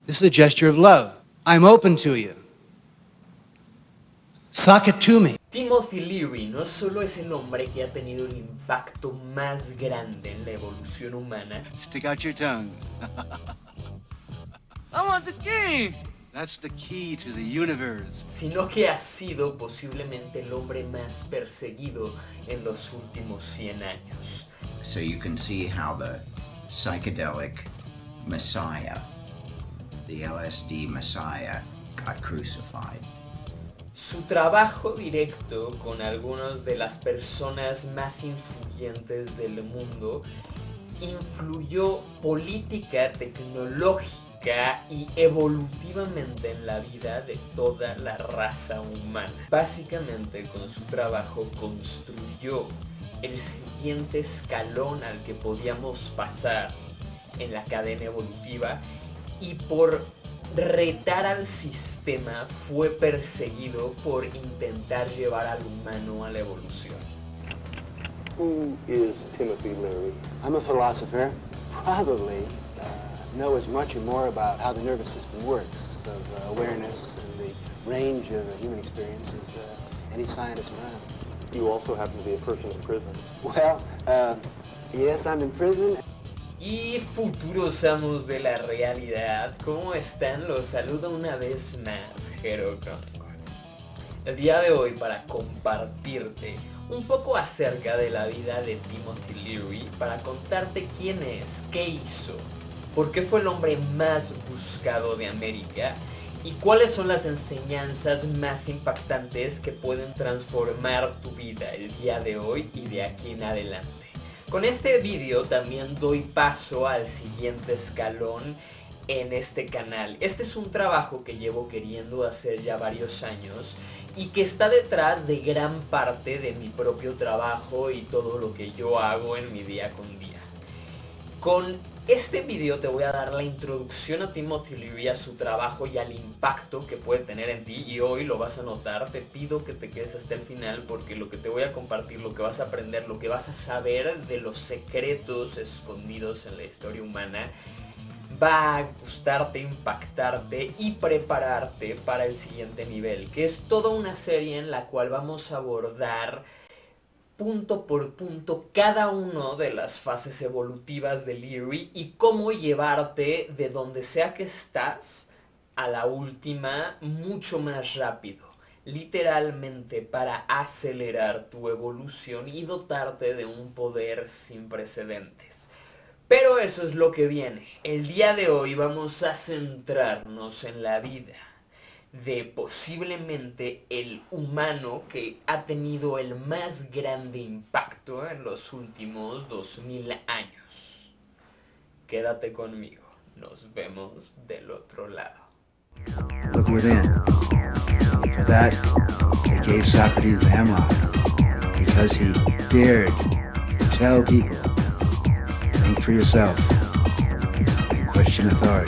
This is a gesture of love. I'm open to you. Suck it to me. Timothy Leary no solo es el hombre que ha tenido el impacto más grande en la evolución humana. Stick out your tongue. I want the key. That's the key to the universe. Sino que ha sido posiblemente el hombre más perseguido en los últimos 100 años. So you can see how the psychedelic messiah, the LSD messiah, got crucified. Su trabajo directo con algunas de las personas más influyentes del mundo influyó política, tecnológica y evolutivamente en la vida de toda la raza humana. Básicamente, con su trabajo construyó el siguiente escalón al que podíamos pasar en la cadena evolutiva, y por retar al sistema fue perseguido por intentar llevar al humano a la evolución. Who is Timothy Leary? I'm a philosopher. Probably know as much or more about how the nervous system works, of awareness and the range of human experience as any scientist around. You also happen to be a person in prison. Well, yes, I'm in prison. Y futuros amos de la realidad, ¿cómo están? Los saluda una vez más Hero Chronicle. El día de hoy para compartirte un poco acerca de la vida de Timothy Leary, para contarte quién es, qué hizo, por qué fue el hombre más buscado de América y cuáles son las enseñanzas más impactantes que pueden transformar tu vida el día de hoy y de aquí en adelante. Con este vídeo también doy paso al siguiente escalón en este canal. Este es un trabajo que llevo queriendo hacer ya varios años y que está detrás de gran parte de mi propio trabajo y todo lo que yo hago en mi día con día. Con este vídeo te voy a dar la introducción a Timothy Leary, a su trabajo y al impacto que puede tener en ti, y hoy lo vas a notar. Te pido que te quedes hasta el final porque lo que te voy a compartir, lo que vas a aprender, lo que vas a saber de los secretos escondidos en la historia humana va a gustarte, impactarte y prepararte para el siguiente nivel, que es toda una serie en la cual vamos a abordar punto por punto cada una de las fases evolutivas de Leary y cómo llevarte de donde sea que estás a la última mucho más rápido, literalmente para acelerar tu evolución y dotarte de un poder sin precedentes. Pero eso es lo que viene. El día de hoy vamos a centrarnos en la vida de posiblemente el humano que ha tenido el más grande impacto en los últimos 2000 años. Quédate conmigo, nos vemos del otro lado. Look within. For that, they gave Socrates the hemlock, because he dared to tell people, think for yourself, and question authority.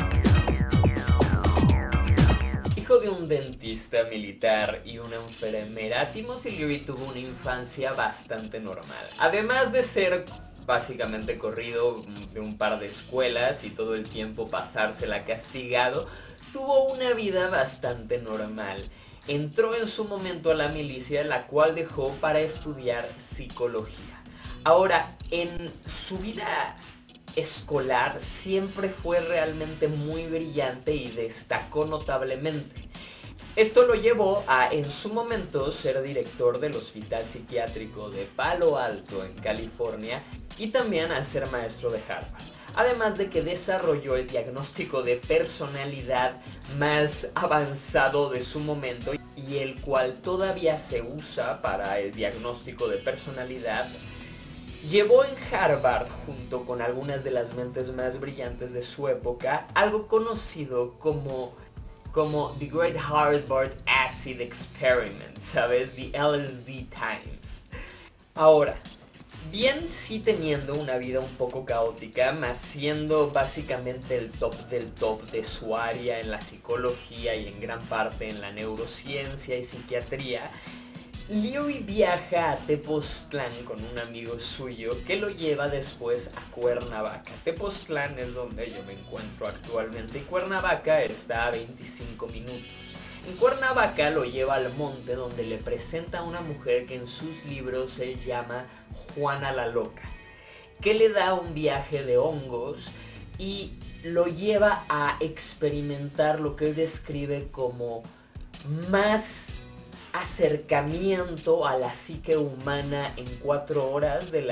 Hijo de un dentista militar y una enfermera, Timothy Leary tuvo una infancia bastante normal. Además de ser básicamente corrido de un par de escuelas y todo el tiempo pasársela castigado, tuvo una vida bastante normal. Entró en su momento a la milicia, la cual dejó para estudiar psicología. Ahora, en su vida escolar siempre fue realmente muy brillante y destacó notablemente. Esto lo llevó a, en su momento, ser director del Hospital Psiquiátrico de Palo Alto, en California, y también a ser maestro de Harvard. Además de que desarrolló el diagnóstico de personalidad más avanzado de su momento y el cual todavía se usa para el diagnóstico de personalidad. Llevó en Harvard, junto con algunas de las mentes más brillantes de su época, algo conocido como The Great Harvard Acid Experiment, ¿sabes? The LSD Times. Ahora, bien sí teniendo una vida un poco caótica, más siendo básicamente el top del top de su área en la psicología y en gran parte en la neurociencia y psiquiatría, Leary viaja a Tepoztlán con un amigo suyo que lo lleva después a Cuernavaca. Tepoztlán es donde yo me encuentro actualmente y Cuernavaca está a 25 minutos. En Cuernavaca lo lleva al monte donde le presenta a una mujer que en sus libros se llama Juana la Loca, que le da un viaje de hongos y lo lleva a experimentar lo que él describe como más acercamiento a la psique humana en 4 horas del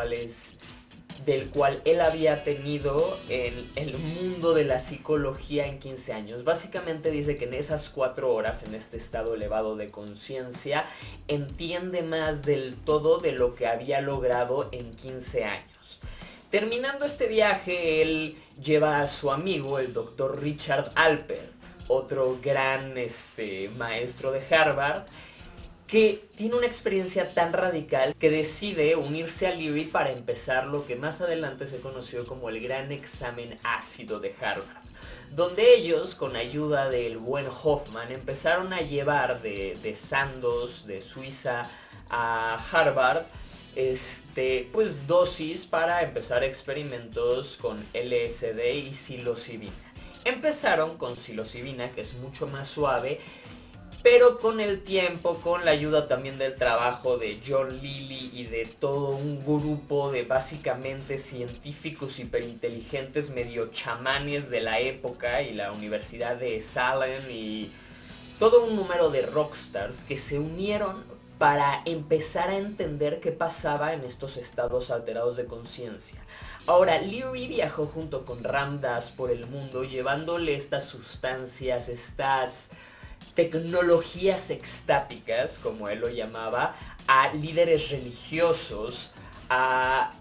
cual él había tenido en el mundo de la psicología en 15 años. Básicamente dice que en esas 4 horas, en este estado elevado de conciencia, entiende más del todo de lo que había logrado en 15 años. Terminando este viaje, él lleva a su amigo, el doctor Richard Alpert, otro gran maestro de Harvard, que tiene una experiencia tan radical que decide unirse a Leary para empezar lo que más adelante se conoció como el gran examen ácido de Harvard, donde ellos, con ayuda del buen Hoffman, empezaron a llevar de Sandoz, de Suiza, a Harvard, pues dosis para empezar experimentos con LSD y psilocibina. Empezaron con psilocibina, que es mucho más suave, pero con el tiempo, con la ayuda también del trabajo de John Lilly y de todo un grupo de básicamente científicos hiperinteligentes medio chamanes de la época y la Universidad de Salem y todo un número de rockstars que se unieron para empezar a entender qué pasaba en estos estados alterados de conciencia. Ahora, Leary viajó junto con Ram Dass por el mundo llevándole estas sustancias, estas tecnologías extáticas, como él lo llamaba, a líderes religiosos, a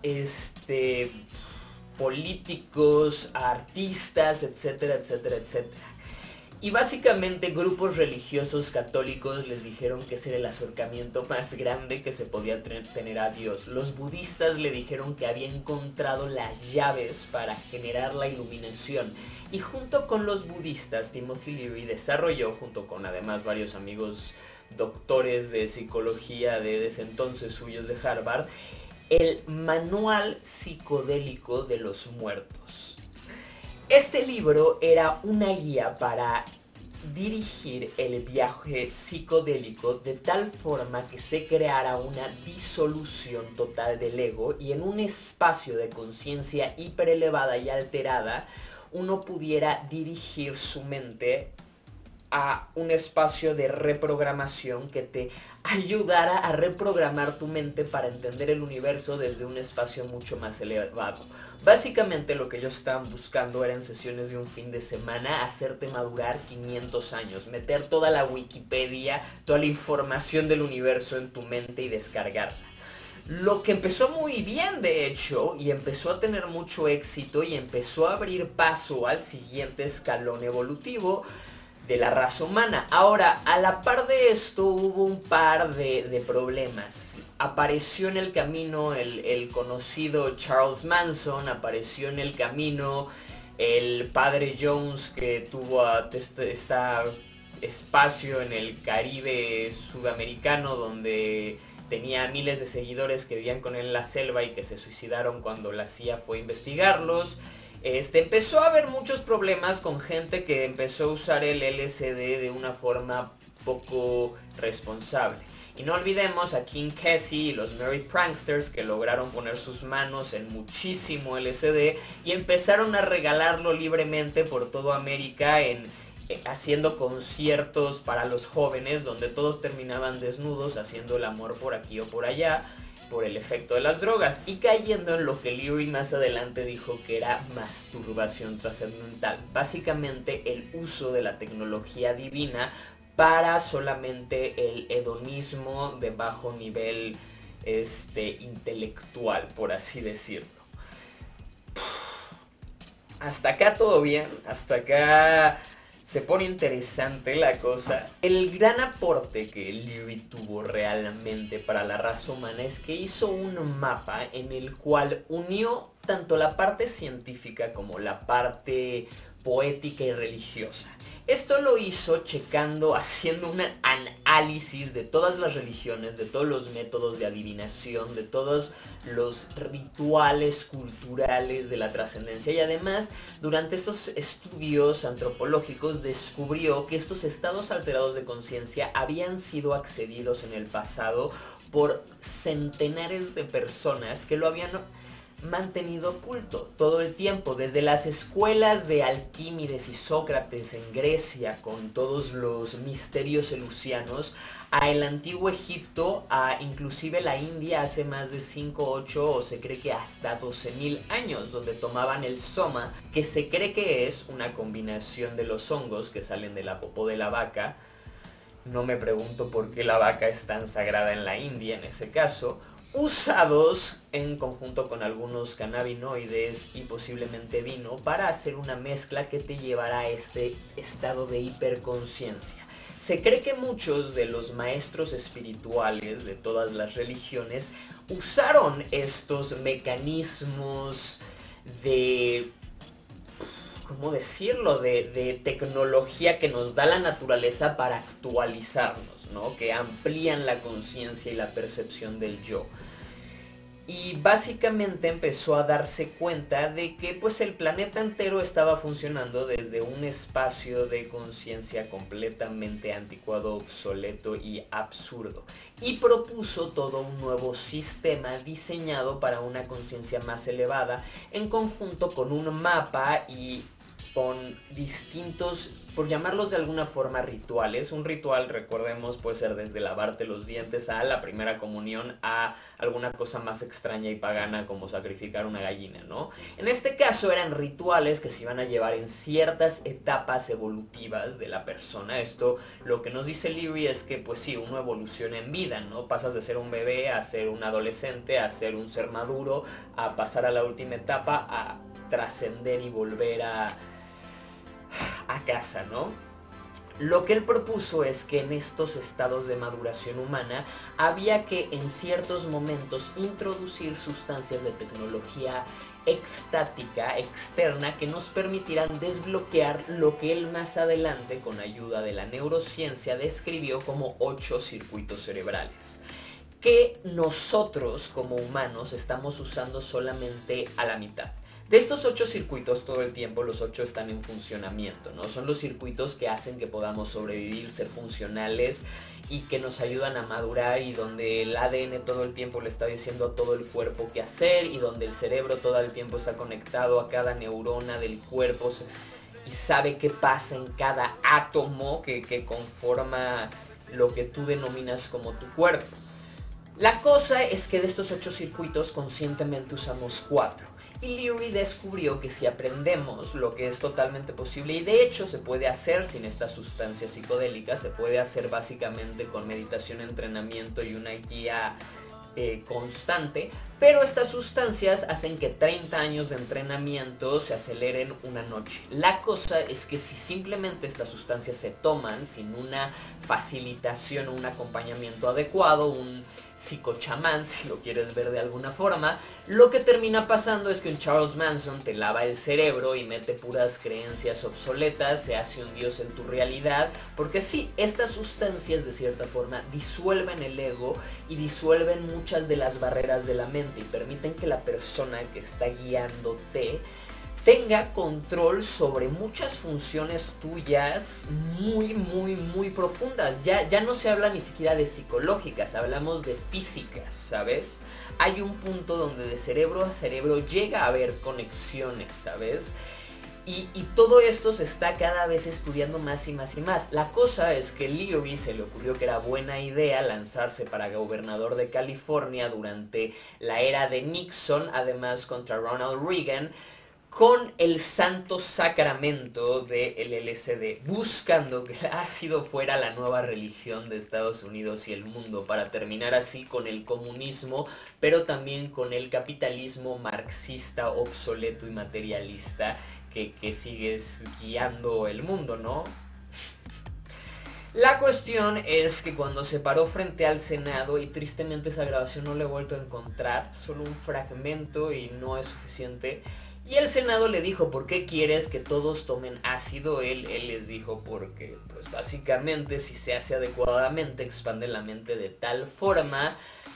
políticos, a artistas, etcétera, etcétera, etcétera. Y básicamente grupos religiosos católicos les dijeron que ese era el acercamiento más grande que se podía tener a Dios. Los budistas le dijeron que había encontrado las llaves para generar la iluminación. Y junto con los budistas, Timothy Leary desarrolló, junto con además varios amigos doctores de psicología de ese entonces suyos de Harvard, el Manual Psicodélico de los Muertos. Este libro era una guía para dirigir el viaje psicodélico de tal forma que se creara una disolución total del ego y en un espacio de conciencia hiperelevada y alterada uno pudiera dirigir su mente a un espacio de reprogramación que te ayudara a reprogramar tu mente para entender el universo desde un espacio mucho más elevado. Básicamente lo que ellos estaban buscando era en sesiones de un fin de semana hacerte madurar 500 años, meter toda la Wikipedia, toda la información del universo en tu mente y descargarla. Lo que empezó muy bien, de hecho, y empezó a tener mucho éxito y empezó a abrir paso al siguiente escalón evolutivo de la raza humana. Ahora, a la par de esto hubo un par de problemas. Apareció en el camino el conocido Charles Manson, apareció en el camino el padre Jones, que tuvo este espacio en el Caribe sudamericano donde tenía miles de seguidores que vivían con él en la selva y que se suicidaron cuando la CIA fue a investigarlos. Empezó a haber muchos problemas con gente que empezó a usar el LSD de una forma poco responsable. Y no olvidemos a King Casey y los Merry Pranksters, que lograron poner sus manos en muchísimo LSD y empezaron a regalarlo libremente por toda América haciendo conciertos para los jóvenes donde todos terminaban desnudos haciendo el amor por aquí o por allá por el efecto de las drogas y cayendo en lo que Leary más adelante dijo que era masturbación trascendental, básicamente el uso de la tecnología divina para solamente el hedonismo de bajo nivel intelectual, por así decirlo. Hasta acá todo bien, hasta acá se pone interesante la cosa. El gran aporte que Leary tuvo realmente para la raza humana es que hizo un mapa en el cual unió tanto la parte científica como la parte poética y religiosa. Esto lo hizo checando, haciendo un análisis de todas las religiones, de todos los métodos de adivinación, de todos los rituales culturales de la trascendencia, y además durante estos estudios antropológicos descubrió que estos estados alterados de conciencia habían sido accedidos en el pasado por centenares de personas que lo habían mantenido oculto todo el tiempo, desde las escuelas de Alquímedes y Sócrates en Grecia con todos los misterios eleusianos, a el antiguo Egipto, a inclusive la India hace más de 5, 8 o se cree que hasta 12.000 años, donde tomaban el soma, que se cree que es una combinación de los hongos que salen de la popó de la vaca. No me pregunto por qué la vaca es tan sagrada en la India en ese caso, usados en conjunto con algunos cannabinoides y posiblemente vino para hacer una mezcla que te llevará a este estado de hiperconsciencia. Se cree que muchos de los maestros espirituales de todas las religiones usaron estos mecanismos de, ¿cómo decirlo?, de tecnología que nos da la naturaleza para actualizarnos, ¿no? Que amplían la conciencia y la percepción del yo. Y básicamente empezó a darse cuenta de que pues el planeta entero estaba funcionando desde un espacio de conciencia completamente anticuado, obsoleto y absurdo. Y propuso todo un nuevo sistema diseñado para una conciencia más elevada, en conjunto con un mapa y con distintos, por llamarlos de alguna forma, rituales. Un ritual, recordemos, puede ser desde lavarte los dientes a la primera comunión a alguna cosa más extraña y pagana como sacrificar una gallina, ¿no? En este caso eran rituales que se iban a llevar en ciertas etapas evolutivas de la persona. Esto lo que nos dice Leary es que pues sí, uno evoluciona en vida, ¿no? Pasas de ser un bebé a ser un adolescente, a ser un ser maduro, a pasar a la última etapa, a trascender y volver a casa, ¿no? Lo que él propuso es que en estos estados de maduración humana había que en ciertos momentos introducir sustancias de tecnología extática, externa, que nos permitieran desbloquear lo que él más adelante, con ayuda de la neurociencia, describió como 8 circuitos cerebrales, que nosotros como humanos estamos usando solamente a la mitad. De estos 8 circuitos, todo el tiempo los 8 están en funcionamiento, ¿no? Son los circuitos que hacen que podamos sobrevivir, ser funcionales y que nos ayudan a madurar, y donde el ADN todo el tiempo le está diciendo a todo el cuerpo qué hacer, y donde el cerebro todo el tiempo está conectado a cada neurona del cuerpo y sabe qué pasa en cada átomo que conforma lo que tú denominas como tu cuerpo. La cosa es que de estos 8 circuitos conscientemente usamos 4. Y Leary descubrió que si aprendemos, lo que es totalmente posible, y de hecho se puede hacer sin estas sustancias psicodélicas, se puede hacer básicamente con meditación, entrenamiento y una guía constante, pero estas sustancias hacen que 30 años de entrenamiento se aceleren una noche. La cosa es que si simplemente estas sustancias se toman sin una facilitación o un acompañamiento adecuado, un psicochamán, si lo quieres ver de alguna forma, lo que termina pasando es que un Charles Manson te lava el cerebro y mete puras creencias obsoletas, se hace un dios en tu realidad, porque sí, estas sustancias de cierta forma disuelven el ego y disuelven muchas de las barreras de la mente y permiten que la persona que está guiándote tenga control sobre muchas funciones tuyas muy profundas. Ya no se habla ni siquiera de psicológicas, hablamos de físicas, ¿sabes? Hay un punto donde de cerebro a cerebro llega a haber conexiones, ¿sabes? Y todo esto se está cada vez estudiando más y más y más. La cosa es que Leary se le ocurrió que era buena idea lanzarse para gobernador de California durante la era de Nixon, además contra Ronald Reagan, con el santo sacramento del LSD, buscando que el ácido fuera la nueva religión de Estados Unidos y el mundo, para terminar así con el comunismo, pero también con el capitalismo marxista, obsoleto y materialista que sigue guiando el mundo, ¿no? La cuestión es que cuando se paró frente al Senado, y tristemente esa grabación no la he vuelto a encontrar, solo un fragmento y no es suficiente, Y el Senado le dijo, ¿por qué quieres que todos tomen ácido? Él les dijo, porque pues básicamente si se hace adecuadamente expande la mente de tal forma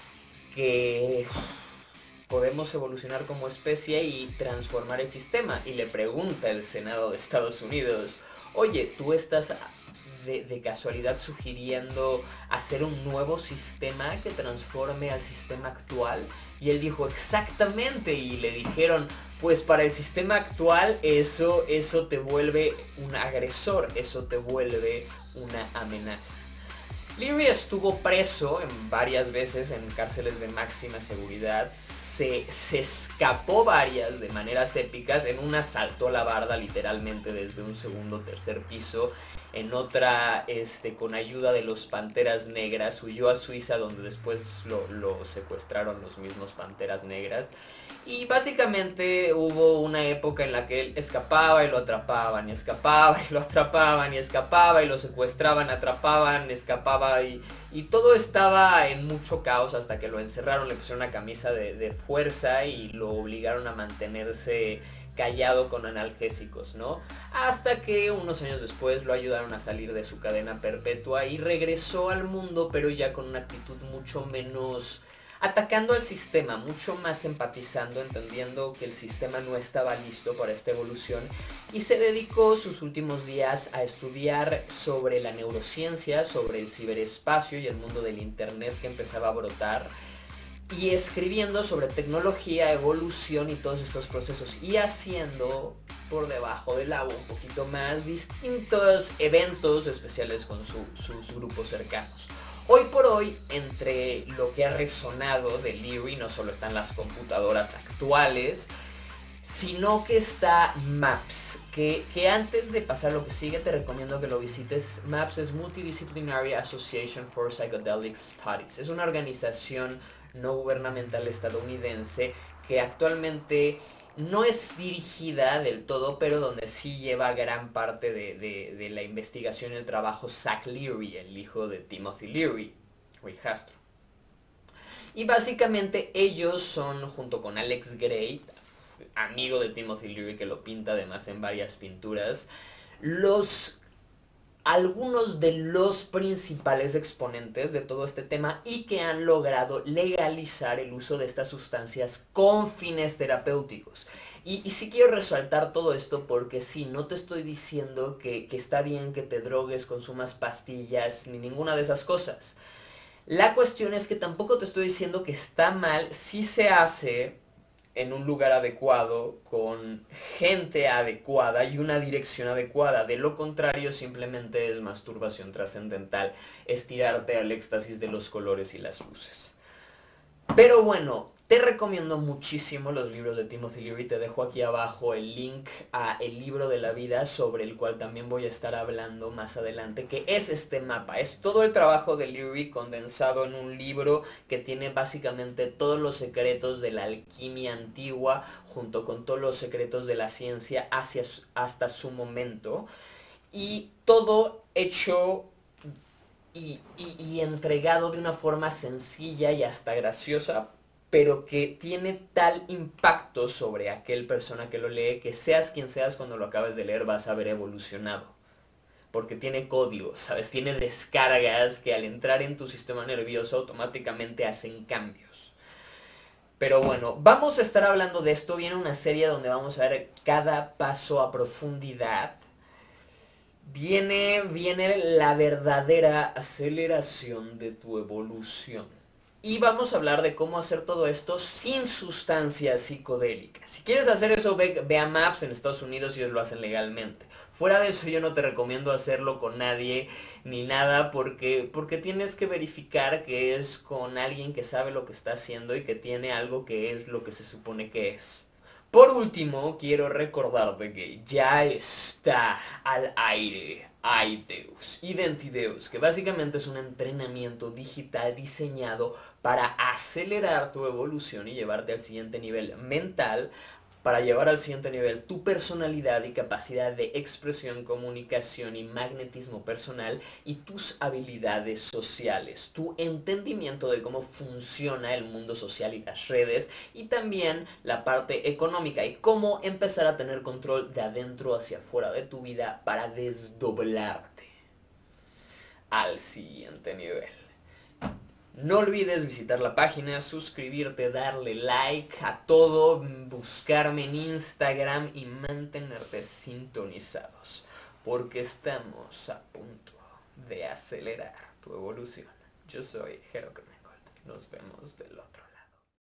que podemos evolucionar como especie y transformar el sistema. Y le pregunta el Senado de Estados Unidos, oye, ¿tú estás de casualidad sugiriendo hacer un nuevo sistema que transforme al sistema actual? Y él dijo, exactamente. Y le dijeron, pues para el sistema actual eso te vuelve un agresor, eso te vuelve una amenaza. Leary estuvo preso en varias veces en cárceles de máxima seguridad. Se escapó varias de maneras épicas. En una saltó la barda literalmente desde un segundo o tercer piso. En otra, con ayuda de los Panteras Negras, huyó a Suiza, donde después lo secuestraron los mismos Panteras Negras. Y básicamente hubo una época en la que él escapaba y lo atrapaban, y escapaba y lo atrapaban, y escapaba y lo secuestraban, atrapaban, escapaba, y todo estaba en mucho caos hasta que lo encerraron, le pusieron una camisa de fuerza y lo obligaron a mantenerse callado con analgésicos, ¿no? Hasta que unos años después lo ayudaron a salir de su cadena perpetua y regresó al mundo, pero ya con una actitud mucho menos atacando al sistema, mucho más empatizando, entendiendo que el sistema no estaba listo para esta evolución, y se dedicó sus últimos días a estudiar sobre la neurociencia, sobre el ciberespacio y el mundo del internet que empezaba a brotar, y escribiendo sobre tecnología, evolución y todos estos procesos, y haciendo por debajo del agua un poquito más distintos eventos especiales con sus grupos cercanos. Hoy por hoy, entre lo que ha resonado de Leary, no solo están las computadoras actuales, sino que está MAPS, que antes de pasar a lo que sigue te recomiendo que lo visites. MAPS es Multidisciplinary Association for Psychedelic Studies. Es una organización no gubernamental estadounidense que actualmente no es dirigida del todo, pero donde sí lleva gran parte de la investigación y el trabajo Zach Leary, el hijo de Timothy Leary, o hijastro. Y básicamente ellos son, junto con Alex Gray, amigo de Timothy Leary que lo pinta además en varias pinturas, algunos de los principales exponentes de todo este tema y que han logrado legalizar el uso de estas sustancias con fines terapéuticos. Y sí quiero resaltar todo esto porque sí, no te estoy diciendo que está bien que te drogues, consumas pastillas, ni ninguna de esas cosas. La cuestión es que tampoco te estoy diciendo que está mal si se hace en un lugar adecuado, con gente adecuada y una dirección adecuada. De lo contrario, simplemente es masturbación trascendental, estirarte al éxtasis de los colores y las luces. Pero bueno, te recomiendo muchísimo los libros de Timothy Leary. Te dejo aquí abajo el link a El Libro de la Vida, sobre el cual también voy a estar hablando más adelante, que es este mapa. Es todo el trabajo de Leary condensado en un libro que tiene básicamente todos los secretos de la alquimia antigua, junto con todos los secretos de la ciencia hasta su momento. Y todo hecho y entregado de una forma sencilla y hasta graciosa, pero que tiene tal impacto sobre aquel persona que lo lee, que seas quien seas cuando lo acabes de leer vas a haber evolucionado. Porque tiene códigos, ¿sabes? Tiene descargas que al entrar en tu sistema nervioso automáticamente hacen cambios. Pero bueno, vamos a estar hablando de esto. Viene una serie donde vamos a ver cada paso a profundidad. Viene la verdadera aceleración de tu evolución. Y vamos a hablar de cómo hacer todo esto sin sustancias psicodélicas. Si quieres hacer eso, ve a MAPS en Estados Unidos y ellos lo hacen legalmente. Fuera de eso yo no te recomiendo hacerlo con nadie ni nada porque tienes que verificar que es con alguien que sabe lo que está haciendo y que tiene algo que es lo que se supone que es. Por último, quiero recordarte que ya está al aire Identideus, que básicamente es un entrenamiento digital diseñado para acelerar tu evolución y llevarte al siguiente nivel mental, para llevar al siguiente nivel tu personalidad y capacidad de expresión, comunicación y magnetismo personal y tus habilidades sociales, tu entendimiento de cómo funciona el mundo social y las redes y también la parte económica y cómo empezar a tener control de adentro hacia afuera de tu vida para desdoblarte al siguiente nivel. No olvides visitar la página, suscribirte, darle like a todo, buscarme en Instagram y mantenerte sintonizados, porque estamos a punto de acelerar tu evolución. Yo soy Jero Cornegold. Nos vemos del otro lado.